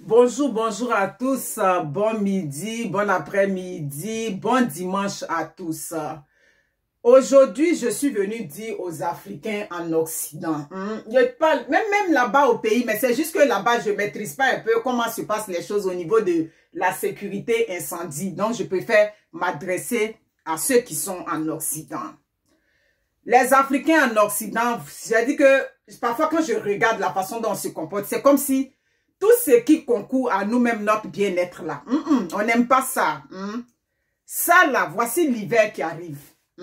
Bonjour, bonjour à tous, bon midi, bon après-midi, bon dimanche à tous. Aujourd'hui, je suis venue dire aux Africains en Occident, je parle, même là-bas au pays, mais c'est juste que là-bas, je ne maîtrise pas un peu comment se passent les choses au niveau de la sécurité incendie. Donc, je préfère m'adresser à ceux qui sont en Occident. Les Africains en Occident, j'ai dit que parfois quand je regarde la façon dont on se comporte, c'est comme si tout ce qui concourt à nous-mêmes, notre bien-être là, on n'aime pas ça. Ça là, voici l'hiver qui arrive.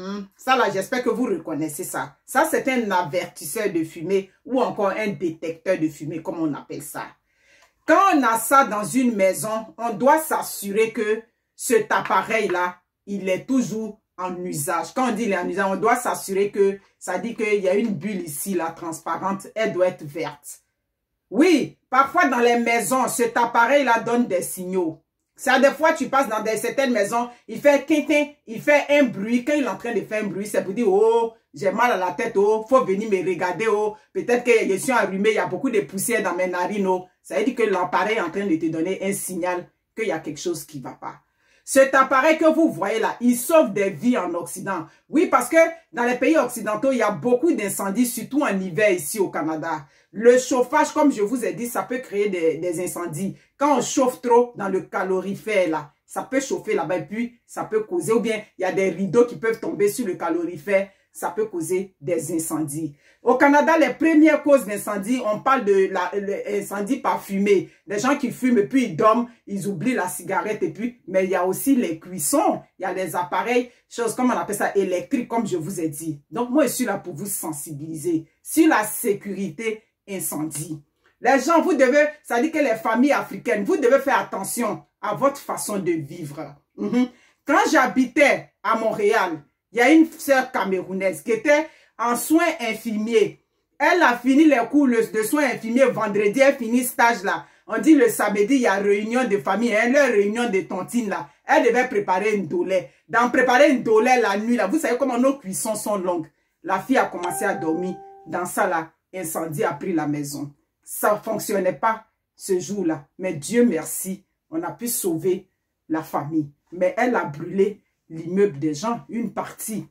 Ça là, j'espère que vous reconnaissez ça. Ça, c'est un avertisseur de fumée ou encore un détecteur de fumée, comme on appelle ça. Quand on a ça dans une maison, on doit s'assurer que cet appareil-là, il est toujours en usage. Quand on dit il est en usage, on doit s'assurer que, ça dit qu'il y a une bulle ici, là, transparente, elle doit être verte. Oui, parfois dans les maisons, cet appareil-là donne des signaux. Ça, des fois, tu passes dans certaines maisons, il fait quintin, il fait un bruit. Quand il est en train de faire un bruit, c'est pour dire, oh, j'ai mal à la tête, oh, faut venir me regarder, oh, peut-être que je suis enrhumé, il y a beaucoup de poussière dans mes narines, oh. Ça veut dire que l'appareil est en train de te donner un signal qu'il y a quelque chose qui ne va pas. Cet appareil que vous voyez là, il sauve des vies en Occident. Oui, parce que dans les pays occidentaux, il y a beaucoup d'incendies, surtout en hiver ici au Canada. Le chauffage, comme je vous ai dit, ça peut créer des incendies. Quand on chauffe trop dans le calorifère là, ça peut chauffer là-bas et puis ça peut causer, ou bien il y a des rideaux qui peuvent tomber sur le calorifère, ça peut causer des incendies. Au Canada, les premières causes d'incendie, on parle de l'incendie par fumée. Les gens qui fument et puis ils dorment, ils oublient la cigarette et puis, mais il y a aussi les cuissons, il y a les appareils, choses comme on appelle ça électriques, comme je vous ai dit. Donc moi, je suis là pour vous sensibiliser sur la sécurité incendie. Les gens, vous devez, ça dit que les familles africaines, vous devez faire attention à votre façon de vivre. Quand j'habitais à Montréal, il y a une sœur camerounaise qui était en soins infirmiers. Elle a fini les cours de soins infirmiers vendredi, elle finit stage là. On dit le samedi, il y a réunion de famille, leur réunion de tontine là. Elle devait préparer une douleur. Dans préparer une douleur la nuit là, vous savez comment nos cuissons sont longues. La fille a commencé à dormir. Dans ça là, incendie a pris la maison. Ça ne fonctionnait pas ce jour-là. Mais Dieu merci, on a pu sauver la famille. Mais elle a brûlé l'immeuble des gens, une partie.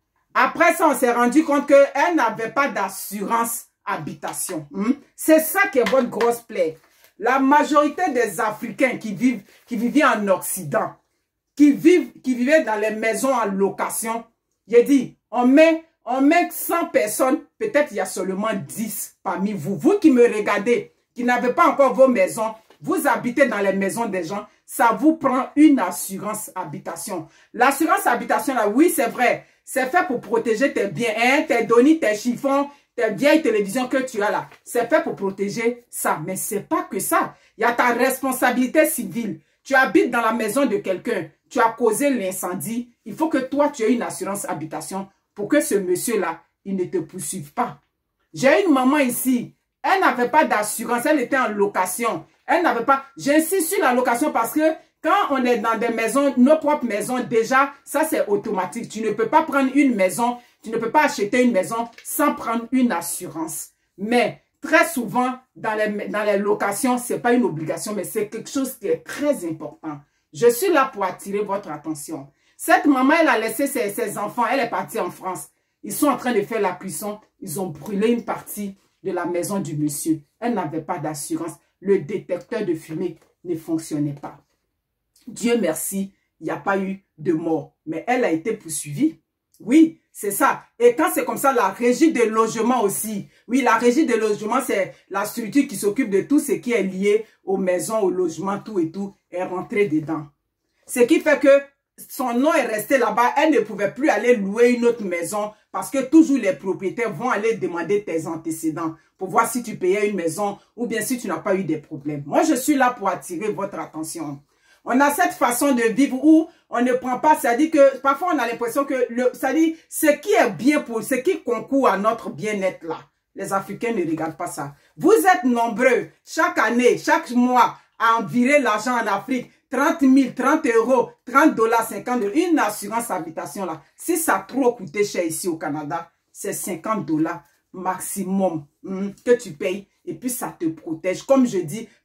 Après ça, on s'est rendu compte qu'elle n'avait pas d'assurance habitation. C'est ça qui est votre grosse plaie. La majorité des Africains qui vivaient en Occident, qui vivaient dans les maisons en location, j'ai dit, on met 100 personnes, peut-être il y a seulement 10 parmi vous. Vous qui me regardez, qui n'avez pas encore vos maisons, vous habitez dans les maisons des gens, ça vous prend une assurance habitation. L'assurance habitation, là, oui, c'est vrai, c'est fait pour protéger tes biens, tes données, tes chiffons, tes vieilles télévisions que tu as là. C'est fait pour protéger ça, mais c'est pas que ça. Il y a ta responsabilité civile. Tu habites dans la maison de quelqu'un, tu as causé l'incendie, il faut que toi, tu aies une assurance habitation pour que ce monsieur-là, il ne te poursuive pas. J'ai une maman ici, elle n'avait pas d'assurance, elle était en location. Elle n'avait pas, j'insiste sur la location parce que quand on est dans des maisons, nos propres maisons, déjà, ça c'est automatique. Tu ne peux pas prendre une maison, tu ne peux pas acheter une maison sans prendre une assurance. Mais très souvent, dans les locations, ce n'est pas une obligation, mais c'est quelque chose qui est très important. Je suis là pour attirer votre attention. Cette maman, elle a laissé ses enfants, elle est partie en France. Ils sont en train de faire la cuisson. Ils ont brûlé une partie de la maison du monsieur. Elle n'avait pas d'assurance. Le détecteur de fumée ne fonctionnait pas. Dieu merci, il n'y a pas eu de mort. Mais elle a été poursuivie. Oui, c'est ça. Et quand c'est comme ça, la régie de logement aussi. Oui, la régie de logement, c'est la structure qui s'occupe de tout ce qui est lié aux maisons, au logement, tout et tout, est rentrée dedans. Ce qui fait que son nom est resté là-bas. Elle ne pouvait plus aller louer une autre maison parce que toujours les propriétaires vont aller demander tes antécédents pour voir si tu payais une maison ou bien si tu n'as pas eu des problèmes. Moi, je suis là pour attirer votre attention. On a cette façon de vivre où on ne prend pas, c'est-à-dire que parfois on a l'impression que, c'est-à-dire ce qui est bien pour, ce qui concourt à notre bien-être là, les Africains ne regardent pas ça. Vous êtes nombreux, chaque année, chaque mois, à envirer l'argent en Afrique. 30 000, 30 euros, 30 dollars, 50 dollars, une assurance habitation là. Si ça a trop coûté cher ici au Canada, c'est 50 dollars maximum que tu payes et puis ça te protège. Comme je dis,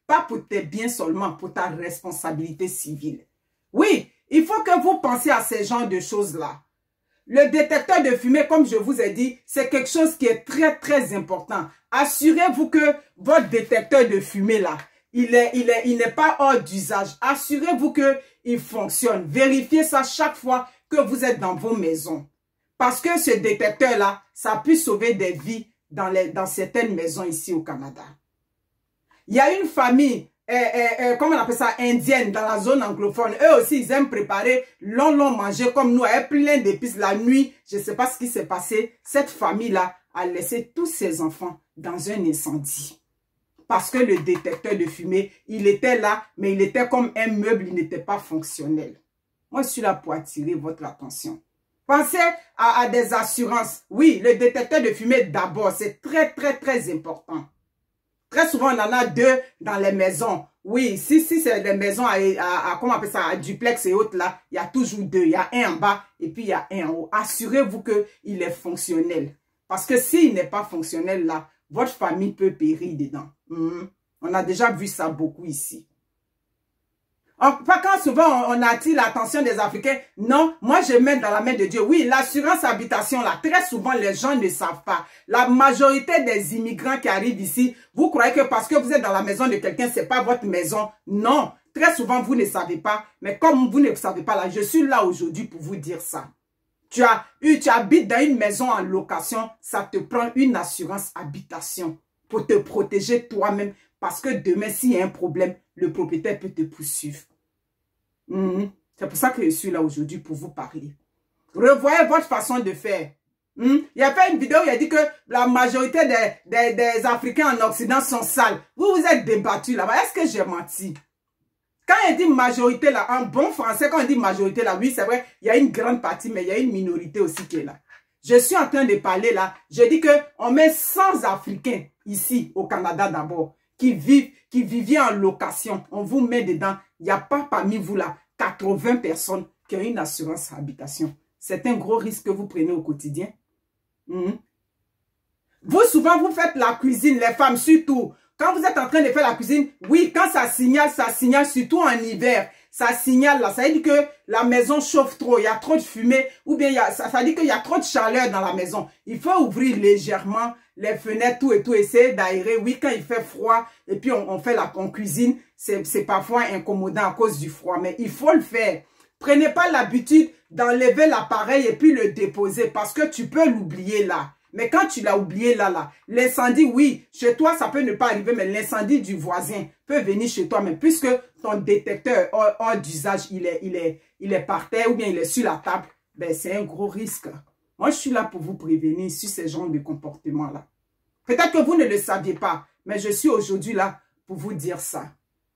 Pas pour tes biens seulement, pour ta responsabilité civile. Oui, il faut que vous pensiez à ces genres de choses-là. Le détecteur de fumée, comme je vous ai dit, c'est quelque chose qui est très, très important. Assurez-vous que votre détecteur de fumée, là, il n'est pas hors d'usage. Assurez-vous qu'il fonctionne. Vérifiez ça chaque fois que vous êtes dans vos maisons. Parce que ce détecteur-là, ça peut sauver des vies dans certaines maisons ici au Canada. Il y a une famille, comment on appelle ça, indienne, dans la zone anglophone. Eux aussi, ils aiment préparer long manger comme nous, avec plein d'épices la nuit. Je ne sais pas ce qui s'est passé. Cette famille-là a laissé tous ses enfants dans un incendie. Parce que le détecteur de fumée, il était là, mais il était comme un meuble, il n'était pas fonctionnel. Moi, je suis là pour attirer votre attention. Pensez à des assurances. Oui, le détecteur de fumée d'abord, c'est très, très, très important. Très souvent, on en a deux dans les maisons. Oui, si c'est des maisons comment on appelle ça, à duplex et autres là, il y a toujours deux. Il y a un en bas et puis il y a un en haut. Assurez-vous qu'il est fonctionnel. Parce que s'il n'est pas fonctionnel là, votre famille peut périr dedans. On a déjà vu ça beaucoup ici. Pas quand souvent on attire l'attention des Africains. Non, moi je mets dans la main de Dieu. Oui, l'assurance habitation là, très souvent les gens ne savent pas. La majorité des immigrants qui arrivent ici, vous croyez que parce que vous êtes dans la maison de quelqu'un, c'est pas votre maison. Non, très souvent vous ne savez pas. Mais comme vous ne savez pas là, je suis là aujourd'hui pour vous dire ça. Tu habites dans une maison en location, ça te prend une assurance habitation pour te protéger toi-même. Parce que demain, s'il y a un problème, le propriétaire peut te poursuivre. C'est pour ça que je suis là aujourd'hui pour vous parler. Revoyez votre façon de faire. Il y a fait une vidéo où il a dit que la majorité des Africains en Occident sont sales. Vous vous êtes débattus là-bas. Est-ce que j'ai menti? Quand il dit majorité là, en bon français, quand on dit majorité là, oui, c'est vrai, il y a une grande partie, mais il y a une minorité aussi qui est là. Je suis en train de parler là. Je dis qu'on met 100 Africains ici au Canada d'abord, qui vivaient en location. On vous met dedans. Il n'y a pas parmi vous là 80 personnes qui ont une assurance habitation. C'est un gros risque que vous prenez au quotidien. Vous, souvent, vous faites la cuisine, les femmes surtout. Quand vous êtes en train de faire la cuisine, oui, quand ça signale surtout en hiver. Ça signale là, ça veut dire que la maison chauffe trop, il y a trop de fumée, ou bien ça veut dire qu'il y a trop de chaleur dans la maison. Il faut ouvrir légèrement les fenêtres, tout et tout, essayer d'aérer. Oui, quand il fait froid, et puis on fait on cuisine, c'est parfois incommodant à cause du froid, mais il faut le faire. Prenez pas l'habitude d'enlever l'appareil et puis le déposer, parce que tu peux l'oublier là. Mais quand tu l'as oublié là, l'incendie, oui, chez toi, ça peut ne pas arriver, mais l'incendie du voisin peut venir chez toi. Mais puisque ton détecteur hors d'usage, il est par terre ou bien il est sur la table, ben c'est un gros risque. Moi, je suis là pour vous prévenir sur ces genres de comportements-là. Peut-être que vous ne le saviez pas, mais je suis aujourd'hui là pour vous dire ça.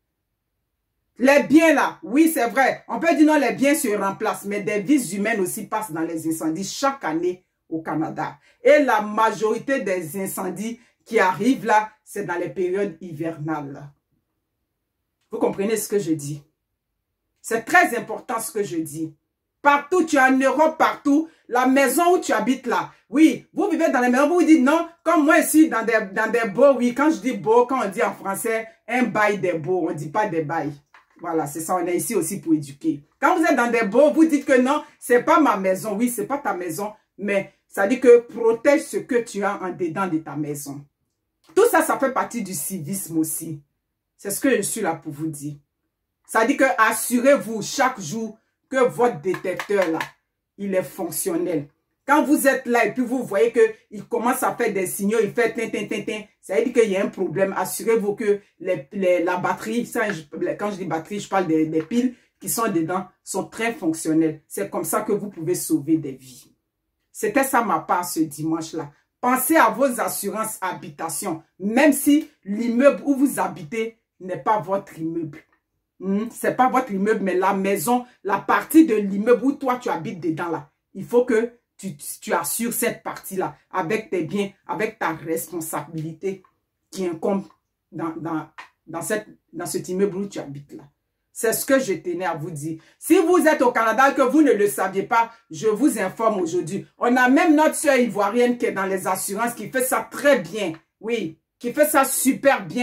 Les biens là, oui, c'est vrai. On peut dire non, les biens se remplacent, mais des vies humaines aussi passent dans les incendies chaque année au Canada. Et la majorité des incendies qui arrivent là, c'est dans les périodes hivernales. Vous comprenez ce que je dis? C'est très important ce que je dis. Partout, tu es en Europe, partout, la maison où tu habites là. Oui, vous vivez dans les maisons, vous vous dites non, comme moi ici, dans des baux, oui, quand je dis beau, quand on dit en français, un bail des beaux, on ne dit pas des bails. Voilà, c'est ça, on est ici aussi pour éduquer. Quand vous êtes dans des baux, vous dites que non, c'est pas ma maison. Oui, c'est pas ta maison, mais ça dit que protège ce que tu as en dedans de ta maison. Tout ça, ça fait partie du civisme aussi. C'est ce que je suis là pour vous dire. Ça dit que assurez-vous chaque jour que votre détecteur là, il est fonctionnel. Quand vous êtes là et puis vous voyez qu'il commence à faire des signaux, il fait tin, ça veut dire qu'il y a un problème. Assurez-vous que la batterie, quand je dis batterie, je parle des piles qui sont dedans, sont très fonctionnelles. C'est comme ça que vous pouvez sauver des vies. C'était ça ma part ce dimanche-là. Pensez à vos assurances habitation, même si l'immeuble où vous habitez n'est pas votre immeuble. C'est pas votre immeuble, mais la maison, la partie de l'immeuble où toi tu habites dedans là. Il faut que tu assures cette partie-là avec tes biens, avec ta responsabilité qui incombe dans cet immeuble où tu habites là. C'est ce que je tenais à vous dire. Si vous êtes au Canada et que vous ne le saviez pas, je vous informe aujourd'hui. On a même notre soeur ivoirienne qui est dans les assurances, qui fait ça très bien. Oui, qui fait ça super bien.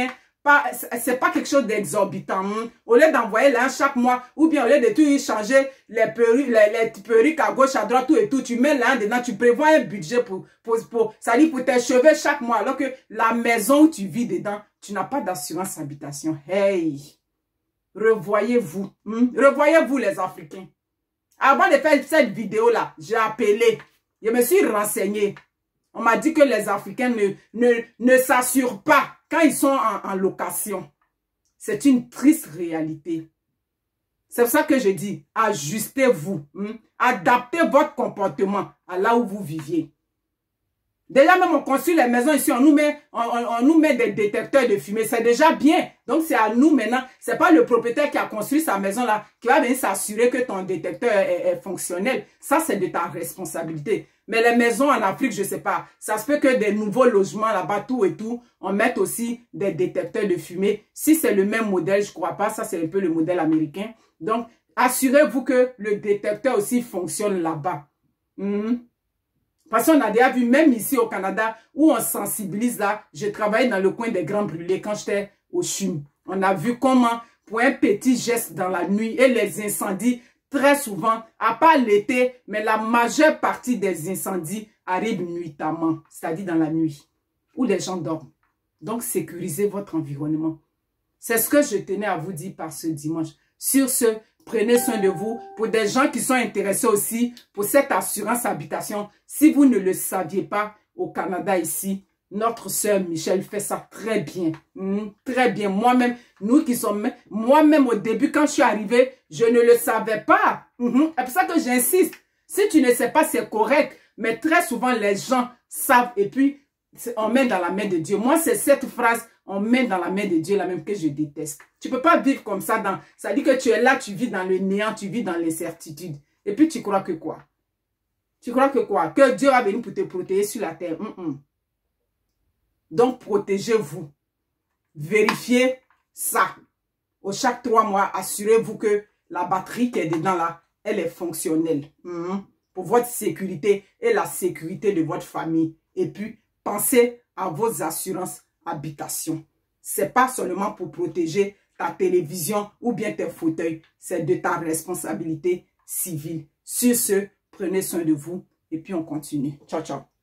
c'est pas quelque chose d'exorbitant. Au lieu d'envoyer l'un chaque mois, ou bien au lieu de tout changer les perruques à gauche, à droite, tout et tout, tu mets l'un dedans, tu prévois un budget pour tes cheveux chaque mois, alors que la maison où tu vis dedans, tu n'as pas d'assurance habitation. Hey! Revoyez-vous. Revoyez-vous les Africains. Avant de faire cette vidéo-là, j'ai appelé. Je me suis renseigné. On m'a dit que les Africains ne s'assurent pas quand ils sont en location. C'est une triste réalité. C'est pour ça que je dis, ajustez-vous. Adaptez votre comportement à là où vous viviez. Déjà même on construit les maisons ici, on nous met des détecteurs de fumée, c'est déjà bien. Donc c'est à nous maintenant, c'est pas le propriétaire qui a construit sa maison là qui va venir s'assurer que ton détecteur est fonctionnel. Ça c'est de ta responsabilité. Mais les maisons en Afrique, je sais pas, ça se peut que des nouveaux logements là-bas, tout et tout, on mette aussi des détecteurs de fumée. Si c'est le même modèle, je crois pas, ça c'est un peu le modèle américain. Donc assurez-vous que le détecteur aussi fonctionne là-bas. Parce qu'on a déjà vu, même ici au Canada, où on sensibilise là, je travaillais dans le coin des Grands Brûlés quand j'étais au CHUM. On a vu comment, pour un petit geste dans la nuit, et les incendies, très souvent, à part l'été, mais la majeure partie des incendies arrivent nuitamment, c'est-à-dire dans la nuit, où les gens dorment. Donc, sécurisez votre environnement. C'est ce que je tenais à vous dire par ce dimanche. Sur ce, prenez soin de vous. Pour des gens qui sont intéressés aussi pour cette assurance habitation, si vous ne le saviez pas, au Canada ici, notre sœur Michelle fait ça très bien. Très bien. Moi-même, moi-même au début, quand je suis arrivée, je ne le savais pas. C'est pour ça que j'insiste. Si tu ne sais pas, c'est correct. Mais très souvent, les gens savent et puis on met dans la main de Dieu. Moi, c'est cette phrase, on met dans la main de Dieu, la même que je déteste. Tu peux pas vivre comme ça. Ça dit que tu es là, tu vis dans le néant, tu vis dans l'incertitude. Et puis tu crois que quoi? Tu crois que quoi? Que Dieu va venir pour te protéger sur la terre. Donc, protégez-vous. Vérifiez ça. Chaque 3 mois, assurez-vous que la batterie qui est dedans là, elle est fonctionnelle. Pour votre sécurité et la sécurité de votre famille. Et puis, pensez à vos assurances habitation. C'est pas seulement pour protéger ta télévision ou bien tes fauteuils. C'est de ta responsabilité civile. Sur ce, prenez soin de vous et puis on continue. Ciao, ciao.